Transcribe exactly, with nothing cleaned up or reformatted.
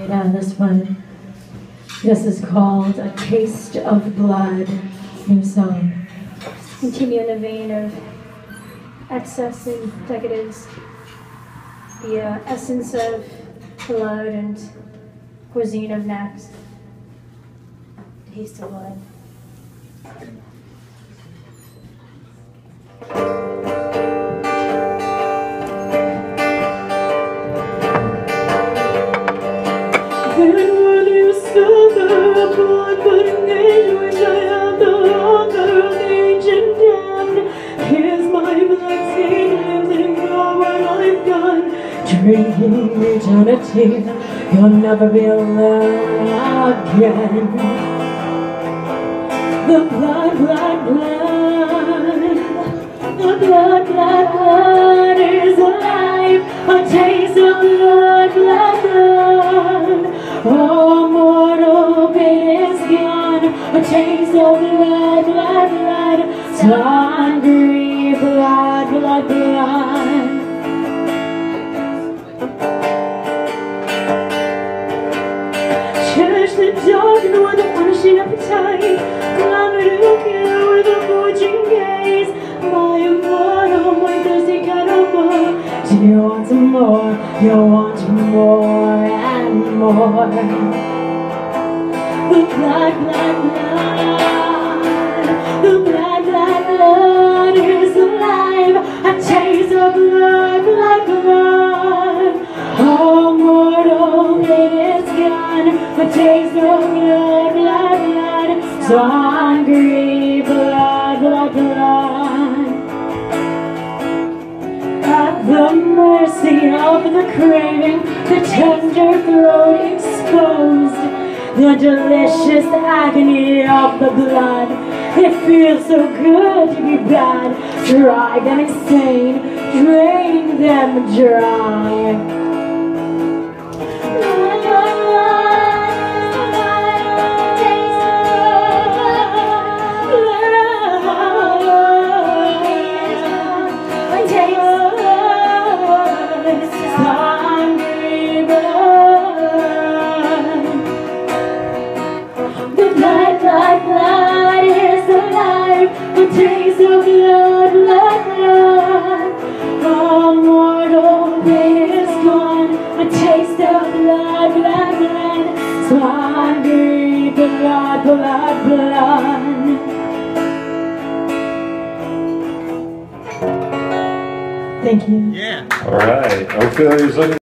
right, uh, this one, this is called A Taste of Blood, new song. Continue in the vein of excess and decadence, the uh, essence of blood and cuisine of necks. Taste of blood. When you saw the blood-burning age, which I have the hunger of the ancient damned, here's my blood-stained lips and ignore what I've done. Drinking eternity, you'll never be alone again. The blood, blood, blood, the blood, blood, blood is alive. A taste of blood, blood, blood. Oh, mortal pain is gone. A taste of blood, blood, blood. So hungry, blood, blood, blood. Cherish the dark and with a punishing appetite. Glamour to kill with a forging gaze. My immortal, my thirsty kind of more. Do you want some more? You want more and more. The blood, blood, blood. The blood, blood, blood is alive. A taste of blood, blood, blood. Oh, mortal, it is gone. A taste of blood, blood, blood. So hungry, blood, blood, blood. At the mercy of the craving, the tender throat exposed, the delicious agony of the blood. It feels so good to be bad. Drive them insane, draining them dry. A taste of blood, blood, blood. Oh, mortal pain is gone. A taste of blood, blood, blood. So hungry, blood, blood, blood. Thank you. Yeah. All right. Ophelia's looking